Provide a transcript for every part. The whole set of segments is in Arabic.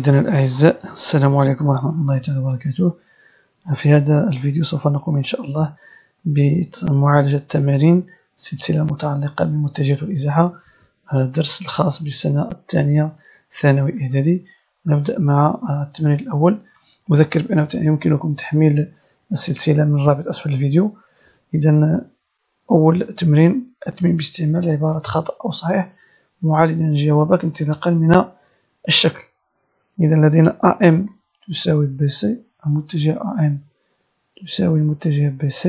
إذن الأعزاء، السلام عليكم ورحمة الله تعالى وبركاته. في هذا الفيديو سوف نقوم إن شاء الله بمعالجة تمارين سلسلة متعلقة بمتجهات الإزاحة، درس الخاص بالسنة الثانية ثانوي إعدادي. نبدأ مع التمرين الأول. أذكر بأنه يمكنكم تحميل السلسلة من رابط أسفل الفيديو. إذن أول تمرين: أتمم باستعمال عبارة خطأ أو صحيح معلنا جوابك انطلاقا من الشكل. إذا لدينا AM تساوي BC، المتجه AM تساوي المتجه BC،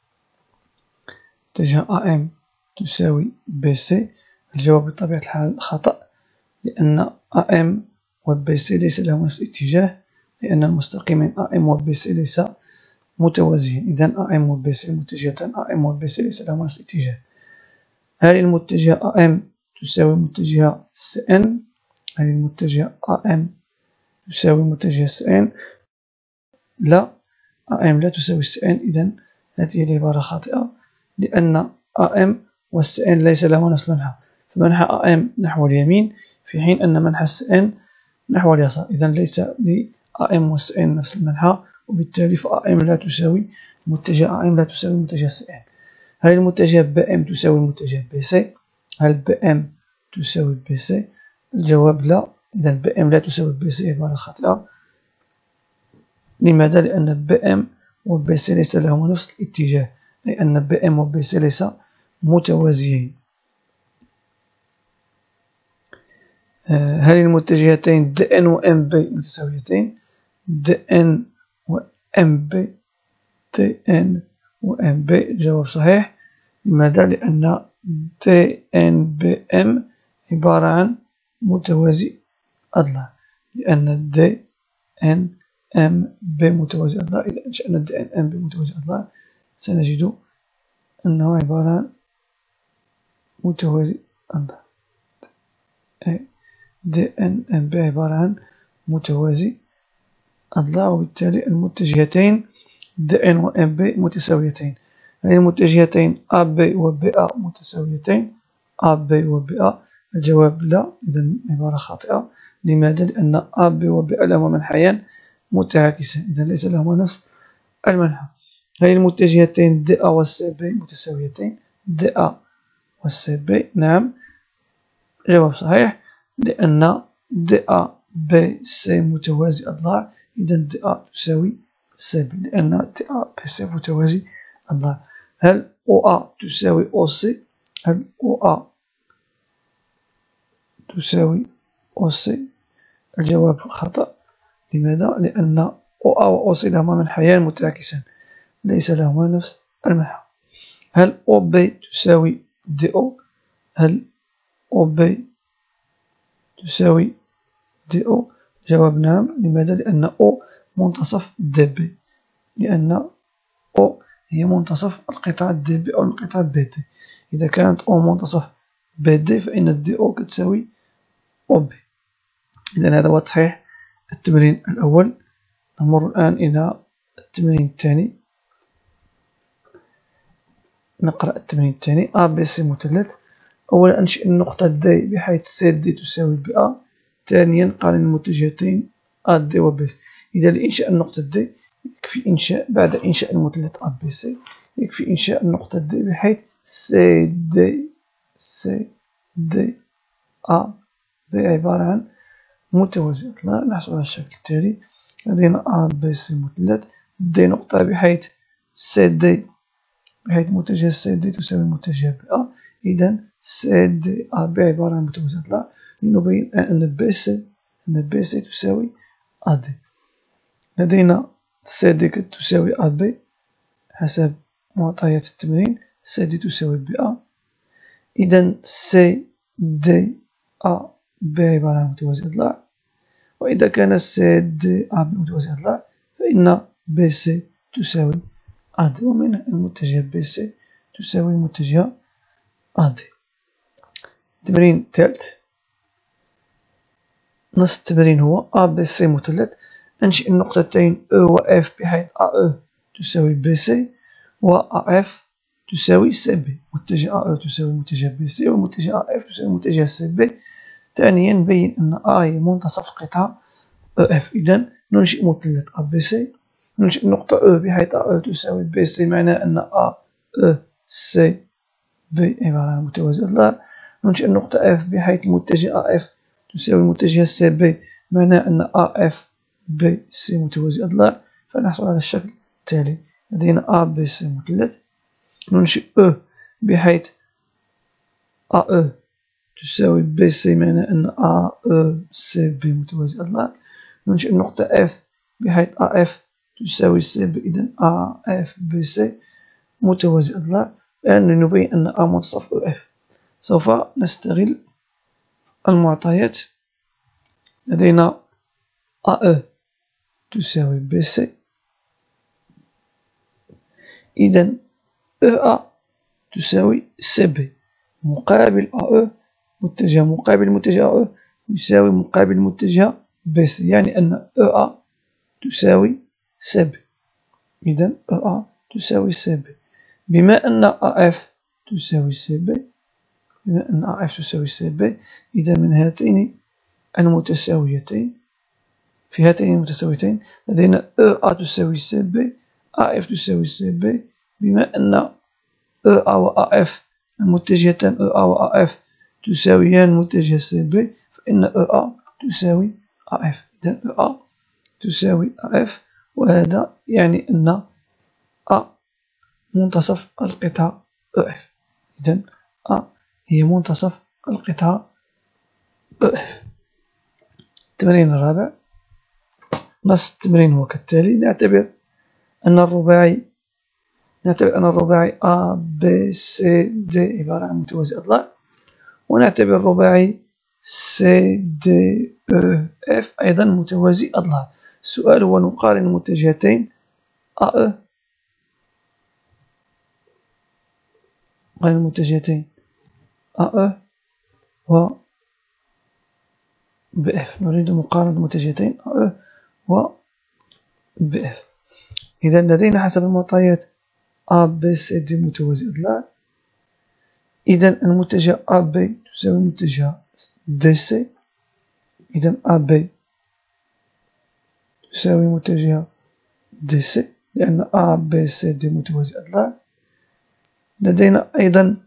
متجه AM تساوي BC. الجواب بطبيعة الحال خطأ، لأن AM و BC ليس لهما نفس الاتجاه، لأن المستقيمين AM و BC ليس متوازيين. إذا AM و BC المتجهتان AM و BC ليس لهما نفس الاتجاه. هل المتجه AM تساوي متجه CN؟ هل المتجه AM تساوي متجه CN؟ لا، AM لا تساوي CN. إذن هذه العبارة خاطئة، لأن AM و CN ليس لهما نفس المنحى، فمنحى AM نحو اليمين في حين أن منحى CN نحو اليسار. إذن ليس ل AM و CN نفس المنحى، وبالتالي AM لا تساوي متجه AM لا تساوي متجه CN. هل المتجه BM تساوي المتجه BC؟ هل BM تساوي BC؟ الجواب لا. إذن BM لا تساوي BC عبارة خاطئة. لماذا؟ لأن BM و BC ليس لهما نفس الاتجاه، لأن BM و BC ليس متوازيين. هل المتجهتين DN و MB متساويتين؟ DN و MB الجواب صحيح. لماذا؟ لأن DNBM عبارة عن متوازي أضلاع، لأن DNMB متوازي أضلاع. إذا أنشأنا DNMB متوازي أضلاع سنجد أنه عبارة عن متوازي أضلاع. DNMB عبارة عن متوازي أضلاع، وبالتالي المتجهتين DN و MB متساويتين. هل المتجهتين AB و BA متساويتين؟ AB و BA الجواب لا. إذن عبارة خاطئة. لماذا؟ لأن AB و BA لهما منحيان متعاكسان، إذن ليس لهما نفس المنحى. هل المتجهتين DA و CB متساويتين؟ DA و CB نعم، جواب صحيح، لأن DA BC متوازي أضلاع. إذن DA تساوي CB، لأن DA BC متوازي أضلاع. هل OA تساوي OC؟ هل OA تساوي OC؟ الجواب خطأ. لماذا؟ لأن OA و OC لهما منحيان متعاكسان، ليس لهما نفس المنحى. هل OB تساوي DO؟ هل OB تساوي DO؟ جواب نعم. لماذا؟ لأن O منتصف DB، لأن O هي منتصف القطعة DB أو القطعة BD. إذا كانت O منتصف BD فإن DO كتساوي OB. إذن هذا هو تصحيح التمرين الأول. نمر الآن إلى التمرين الثاني. نقرأ التمرين الثاني: ABC مثلث. أولا أنشئ النقطة D بحيث CD تساوي BA. ثانيا قارن المتجهتين AD و BC. إذا لإنشاء النقطة D يكفي بعد إنشاء المثلث ABC يكفي إنشاء النقطة D بحيث CDA عبارة عن متوازي أضلاع. نحصل على الشكل التالي: لدينا ABC مثلث D نقطة بحيث متجه CD تساوي متجه BA. إذا CDAB عبارة عن متوازي أضلاع. لنبين أن BC تساوي AD. لدينا CD تساوي AB حسب معطيات التمرين. CD تساوي BA. إذا CDAB عبارة عن متوازي أضلاع، وإذا كان CDAB متوازي أضلاع فإن BC تساوي AD، ومن المتجه BC تساوي المتجه AD. التمرين الثالث: نص التمرين هو ABC مثلث. أنشئ النقطتين E و F بحيث AE تساوي BC و AF تساوي CB. متجه AE تساوي متجه BC ومتجه AF تساوي متجه CB. ثانيا بين أن A هي منتصف القطعة اف. إذا ننشئ مثلث أ بي سي، ننشئ نقطة أو بحيث أ تساوي بي سي، معناه أن أ أو سي بي عبارة عن متوازي أضلاع. ننشئ النقطة اف بحيث متجه أ اف تساوي متجه سي بي، معناه أن أ اف بي سي متوازي أضلاع. فنحصل على الشكل التالي: لدينا أ بي سي مثلث. ننشئ أو بحيث أ أو تساوي بي سي، معناه أن أ أو سي بي متوازي أضلاع. ننشئ النقطة اف بحيث أ اف تساوي سي بي، إذا أ اف بي سي متوازي أضلاع. الآن لنبين أن أ منتصف أو اف. سوف نستغل المعطيات. لدينا أ أو تساوي بي سي، إذا أو أ تساوي سي بي، مقابل أ أو متجه مقابل متجه أ أو يساوي مقابل متجه بي سي، يعني أن أو أ تساوي سي بي. إذا أو أ تساوي سي بي. بما أن أ اف تساوي سي بي، بما أن أ اف تساوي سي بي، إذا من هاتين المتساويتين، في هاتين المتساويتين لدينا أو أ تساوي سي بي، أ اف تساوي سي بي. بما أن أو أ و أ اف المتجهتان أو أ و أ اف تساويان متجه سي بي، فإن أو أ تساوي أ اف. إذا أو أ تساوي أ اف، وهذا يعني أن أ منتصف القطعة أو اف. إذا أ هي منتصف القطعة أو اف. التمرين الرابع. نص التمرين هو كالتالي: نعتبر أن الرباعي A B C D عبارة عن متوازي أضلاع، ونعتبر الرباعي C D E F أيضا متوازي أضلاع. السؤال هو نقارن المتجهتين AE، نقارن المتجهتين AE و BF. نريد مقارنة المتجهتين AE و BF. إذا لدينا حسب المعطيات A B C D متوازي أضلاع، إذا المتجه A B تساوي متجه D C، إذا A B تساوي متجه D C، لأن A B C D متوازي أضلاع. لدينا أيضا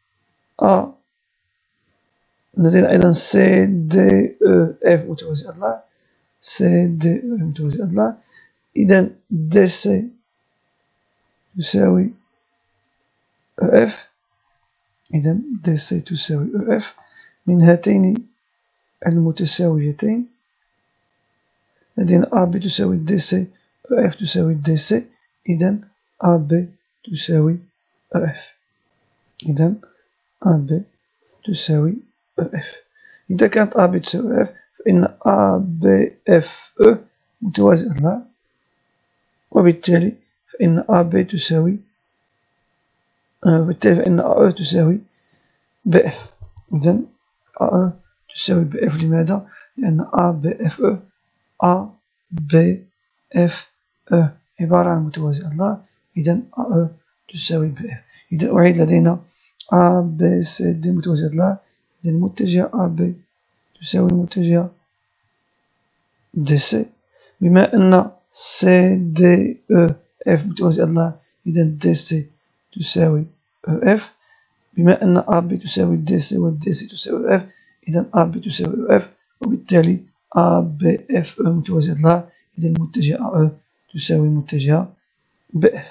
C D E F متوازي أضلاع، C D E متوازي أضلاع. إذا D C تساوي E F، إذا D C تساوي E F. من هاتين المتساويتين لدينا A B تساوي D C، E F تساوي D C، إذا A B تساوي E F. إذا A B تساوي E F. إذا كانت A B تساوي F، فإن A B F E متوازي أضلاع، وبالتالي فإن A B تساوي فإن A E تساوي B F. إذا A E تساوي B F. لماذا؟ لأن A B F E A B F E عبارة عن متوازي أضلاع، إذا A E تساوي B F. إذا أعيد: لدينا A B C D متوازي أضلاع، إذا المتجه A B تساوي متجه D C. بما أن C D E F متوازي أضلاع، إذا D C تساوي E F. بما أن A B تساوي D C و D C تساوي F، إذا A B تساوي F، وبالتالي A B F E متوازي أضلاع، إذا المتجه A E تساوي متجه B F.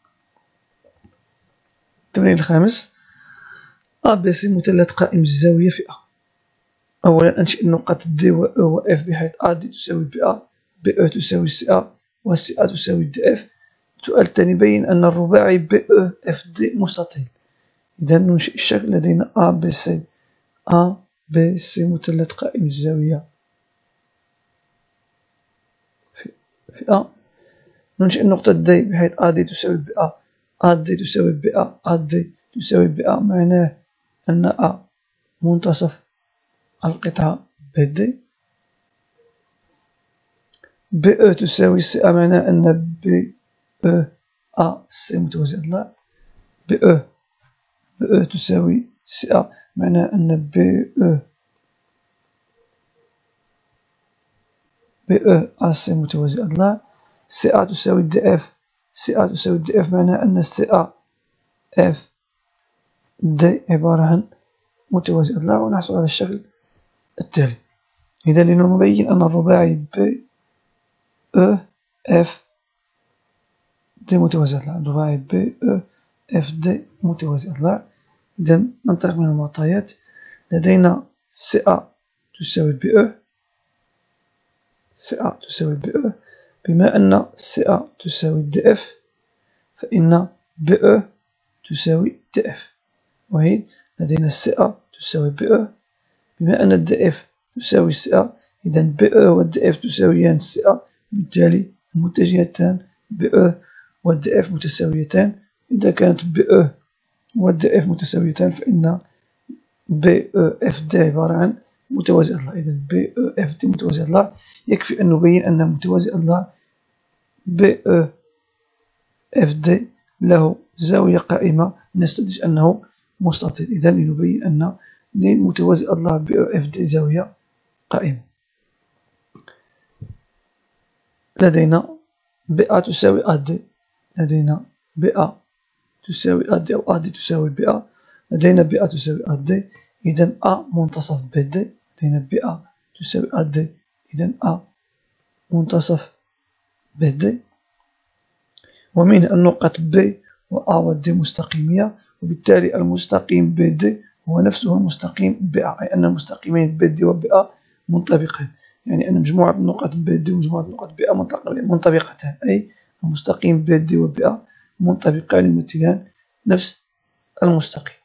التمرين الخامس: A B C مثلث قائم الزاوية في A. أولا أنشئ النقاط D و E و F بحيث A D تساوي B A، B E تساوي C A، و C A تساوي D F. السؤال الثاني: بين أن الرباعي B E F D مستطيل. إذا ننشئ الشكل. لدينا A B C مثلث قائم الزاوية في A. ننشئ النقطة D بحيث A D تساوي B A، A D تساوي B A، A D تساوي B A، معناه أن A منتصف القطعة B D. B E تساوي C A، معناه أن B E A C متوازي أضلاع. B E تساوي C A، معناه أن B E بي او أ سي متوازي أضلاع. سي أ تساوي دي اف، سي أ تساوي دي اف معناها أن سي أ اف دي عبارة عن متوازي أضلاع، ونحصل على الشكل التالي. إذا لنبين أن الرباعي بي او اف دي متوازي أضلاع، الرباعي بي او اف دي متوازي أضلاع. إذا ننطلق من المعطيات. لدينا سي أ تساوي بي او، سي أ تساوي بي او. بما أن سي أ تساوي دي اف فإن بي او تساوي دي اف، وهي لدينا سي أ تساوي بي او. بما أن دي اف تساوي سي أ إذا بي او والدي اف تساويان سي أ، بالتالي المتجهتان بي او والدي اف متساويتان. إذا كانت بي او والدي اف متساويتان فإن بي او اف دي عبارة عن متوازي أضلاع. إذا بي او اف دي متوازي أضلاع، يكفي أن نبين أن متوازي أضلاع بي او اف دي له زاوية قائمة، نستنتج أنه مستطيل. إذا لنبين أن لمتوازي أضلاع بي او اف دي زاوية قائمة. لدينا بي أ تساوي أ دي، لدينا بي أ تساوي أ دي أو أ دي تساوي بي أ. لدينا بي أ تساوي أ دي، إذا أ منتصف بي دي. لدينا بي أ تساوي أ دي، إذا أ منتصف بي دي. ومن النقط بي و أ و دي مستقيمية، وبالتالي المستقيم بي دي هو نفسه المستقيم بي أ، أي أن المستقيمين بي دي و بي أ منطبقان، يعني أن مجموعة النقط بي دي ومجموعة النقط بي أ منطبقتان، أي المستقيم بي دي و بي أ منطبقان يمثلان نفس المستقيم.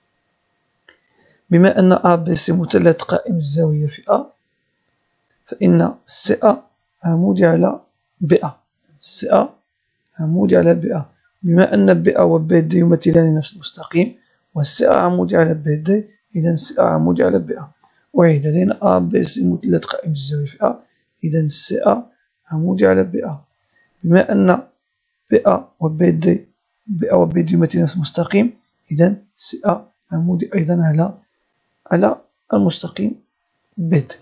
بما أن أ بي سي مثلث قائم الزاوية في أ فإن سي أ عمودي على بي أ، سي أ عمودي على بي أ. بما أن بي أ و بي دي يمثلان نفس المستقيم والسي أ عمودي على بي دي، إذا سي أ عمودي على بي أ. وإذا لدينا أ بي سي مثلث قائم الزاوية في أ، إذا سي أ عمودي على بي أ. بما أن بي أ و بي دي يمثلان نفس المستقيم، إذا سي أ عمودي أيضا على المستقيم بي دي.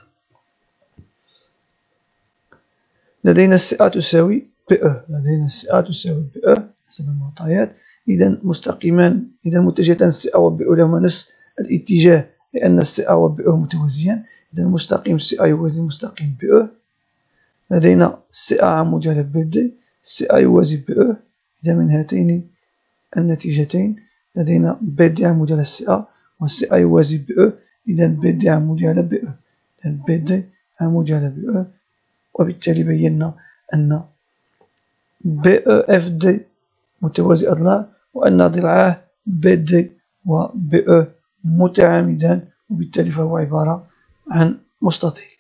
لدينا سي أ تساوي بي أو، لدينا سي أ تساوي بي أو حسب المعطيات. إذا مستقيمان، إذا متجهتان سي أ و بي أو لهما نفس الاتجاه، لأن السي أ و بي أو متوازيان. إذا المستقيم سي أ يوازي المستقيم بي أو. لدينا سي أ عمودي على بي دي، سي أ يوازي بي أو. إذا من هاتين النتيجتين لدينا بي دي عمودي على سي أ والسي أ يوازي بي أو، إذا بي دي عمودي على بي أو، إذا بي دي عمودي على بي أو. وبالتالي بينا أن بي أو اف دي متوازي أضلاع، وأن ضلعاه بي دي و بي أو متعامدان، وبالتالي فهو عبارة عن مستطيل.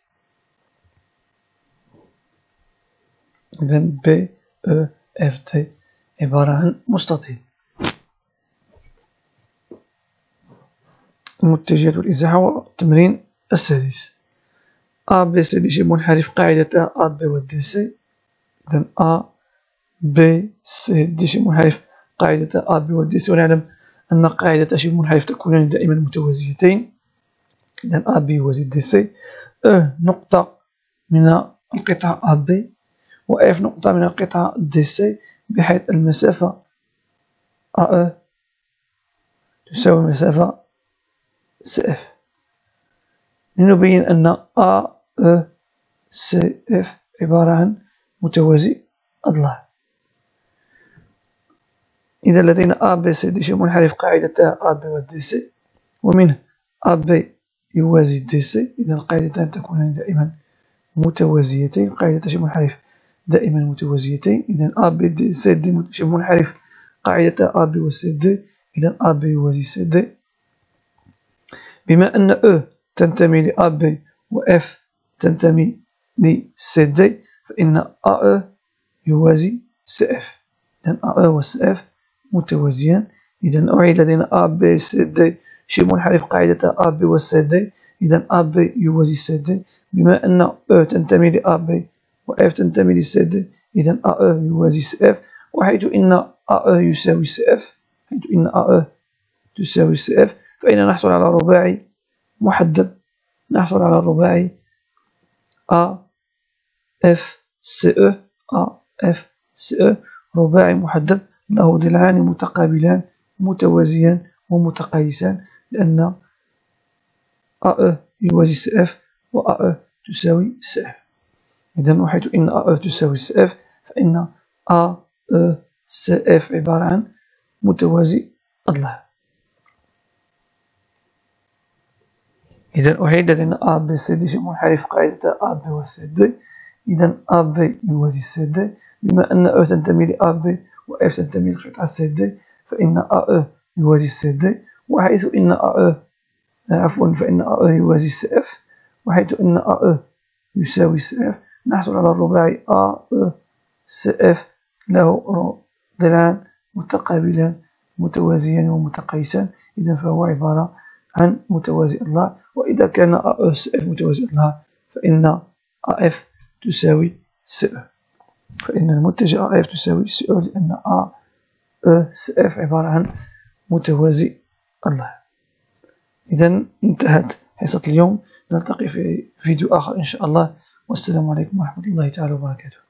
إذا بي أو اف دي عبارة عن مستطيل. المتجهات والإزاحة والتمرين السادس. أ بي سي دي شبه منحرف قاعدة أ بي و دي سي. إذا أ بي سي دي شبه منحرف قاعدة أ بي و دي سي، ونعلم أن قاعدة شبه منحرف تكونان دائما متوازيتين. إذا أ بي يوازي دي سي. نقطة من القطعة أ بي و اف نقطة من القطعة دي سي، بحيث المسافة أ تساوي المسافة سي اف. لنبين أن أ سي اف عبارة عن متوازي أضلاع. إذا لدينا أ بي سي دي شبه منحرف قاعدتا أ بي و دي سي، ومنه أ بي يوازي دي سي. إذا القاعدتان تكونان دائما متوازيتين، القاعدة شبه منحرف دائما متوازيتين. إذا أ بي دي سي دي شبه منحرف قاعدتا أ بي و سي دي، إذا أ بي يوازي سي دي. بما أن أو تنتمي لأ بي و اف تنتمي لسي دي، فإن أ يوازي سي اف. إذا أ و سي اف متوازيان. إذا أعيد لدينا أ بي سي دي شبه منحرف قاعدة أ بي و سي دي، إذا أ بي يوازي سي دي. بما أن أو تنتمي لأ بي و اف تنتمي لسي دي، إذا أ يوازي سي اف. وحيث إن أ يساوي سي اف، حيث إن أ تساوي سي اف، فإن نحصل على رباعي محدب، نحصل على الرباعي أ اف سي او اف سي او رباعي محدب له ضلعان متقابلان متوازيان ومتقايسان، لأن AE يوازي سي اف و AE تساوي سي اف. إذا وحيث إن AE تساوي سي اف فإن AE سي اف عبارة عن متوازي أضلاع. إذا أعيد لدينا A B C D شيء منحرف قاعدة A B و C D. إذا A B يوازي C D، بما أن E تنتمي ل A B و F تنتمي لقطعة C D فإن AE يوازي C D، وحيث إن فإن AE يوازي C F، وحيث إن AE يساوي C F نحصل على الرباعي AE C F له ضلعان متقابلان متوازيان ومتقايسان. إذا فهو عبارة عن متوازي أضلاع. وإذا كان AE C F متوازي أضلاع فإن AF تساوي C E، فإن المتجه AF تساوي C E لأن AE C F عبارة عن متوازي أضلاع. إذا انتهت حصة اليوم، نلتقي في فيديو آخر إن شاء الله، والسلام عليكم ورحمة الله تعالى وبركاته.